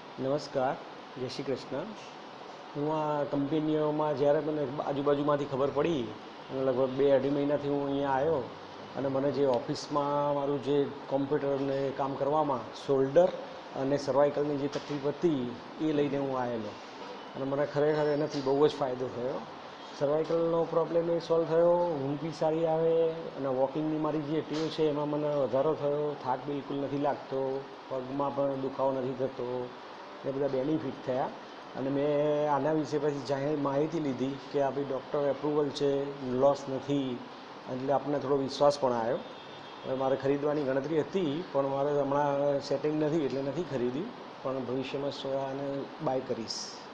નમસ્કાર, જય શ્રી કૃષ્ણ. હું આ કંપનીઓમાં જ્યારે મને આજુબાજુમાંથી ખબર પડી અને લગભગ 2-2.5 મહિનાથી હું અહીંયા આવ્યો અને મને જે ઓફિસમાં મારું જે કોમ્પ્યુટરને કામ કરવામાં શોલ્ડર અને સર્વાઇકલની જે તકલીફ હતી એ લઈને હું આવેલો અને મને ખરેખર એનાથી બહુ જ ફાયદો થયો. સર્વાઇકલનો પ્રોબ્લેમ એ સોલ્વ થયો, ઊંઘ બી સારી આવે અને વોકિંગની મારી જે ટેવ છે એમાં મને વધારો થયો, થાક બિલકુલ નથી લાગતો, પગમાં પણ દુખાવો નથી થતો, એ બધા બેનિફિટ થયા. અને મેં આના વિશે પછી માહિતી લીધી કે આ ભાઈ ડૉક્ટર એપ્રુવલ છે, લોસ નથી, એટલે આપણને થોડો વિશ્વાસ પણ આવ્યો. હવે મારે ખરીદવાની ગણતરી હતી પણ મારે હમણાં સેટિંગ નથી એટલે નથી ખરીદી, પણ ભવિષ્યમાં આને બાય કરીશ.